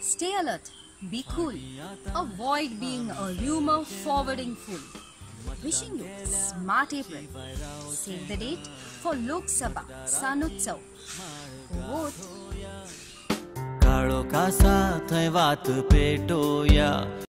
Stay alert, be cool, avoid being a rumor forwarding fool. Wishing you smart April. Save the date for Lok Sabha Sanutsav. Vote. काळो कासा थंय वात पेटोया.